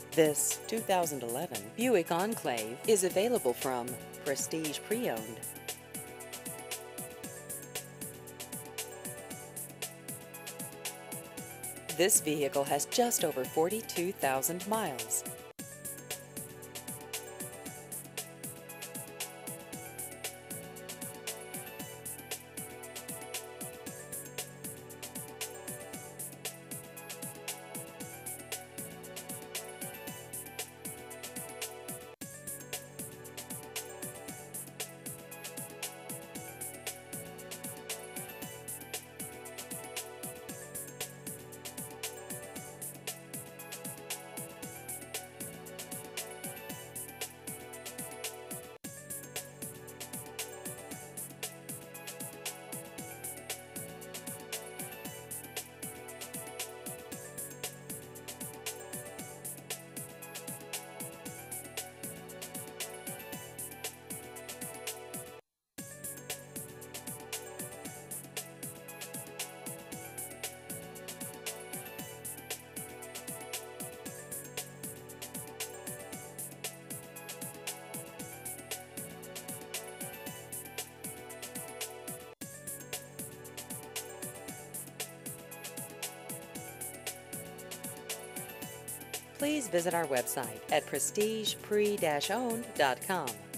This 2011 Buick Enclave is available from Prestige Pre-Owned. This vehicle has just over 42,000 miles. Please visit our website at prestigepre-owned.com.